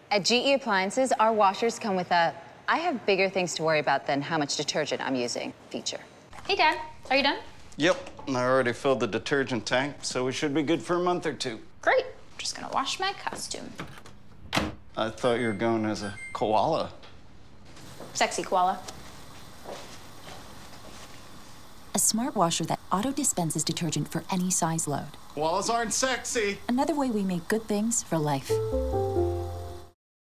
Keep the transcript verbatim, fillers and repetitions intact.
At G E Appliances, our washers come with a "I have bigger things to worry about than how much detergent I'm using" feature. Hey, Dad. Are you done? Yep, and I already filled the detergent tank, so we should be good for a month or two. Great. Just gonna wash my costume. I thought you were going as a koala. Sexy koala. A smart washer that auto-dispenses detergent for any size load. Koalas aren't sexy. Another way we make good things for life.